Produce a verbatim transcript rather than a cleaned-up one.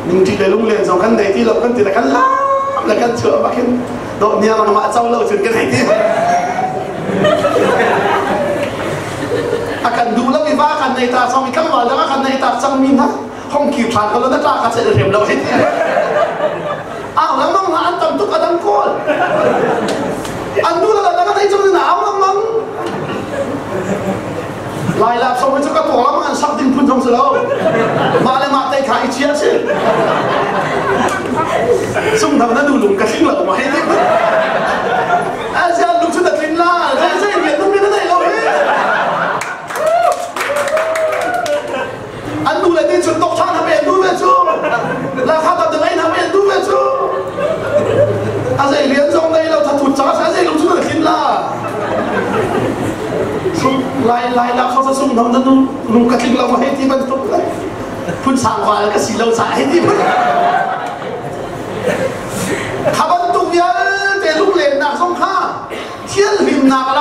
นิ่งที่เลยลุงเรียนสองกันไหนที่เรากันติดกันล้าแล้วกันเชื่อว่าขึ้นโดดเนี่ยมันมาเจ้าเราจุดกันไหนที่อาการดูแล้วมีว่ากันในตาสองมีข้างหลังแล้วก็กันในตาจังมีนะห้องคิวทานเขาแล้วนักล่ากันเสร็จเรียบร้อยอ้าวแล้วน้องหลานตำตุกอดังโกลอันดูแล้วแล้วก็ได้จนหนาวแล้วมั้งลายลับสมัยจุกตัวแล้วมันสักดิ้งพุ่งตรงสุดแล้วมาเลยมาเตะขาอีเชียสิซุ่มทำนั้นดูหลุมกระชิงเหล่ามาให้ที่อาจารย์ลุงชุดตะลินล่าใช่ใช่เรียนต้องมีนั่นเองเราเฮ้อันดูเลยที่ชุดตกช่างทำเองดูเวชูแล้วข้าตัดยังไงทำเองดูเวชูอาจารย์เรียนตรงไหนเราถ้าถูกจ้าใช่ใช่ลุงชุดตะลินล่าลายลายแล้วเขาจะซุ่มทำนั้นลุงกระชิงเรามาให้ที่มันตกเลยพุ่นสั่งว่าแล้วก็สีเราสายให้ที่มันขับรถตุกเยอะแต่ลุงเล่นหนักสองข้าเที่ยนหิมหนักอะไร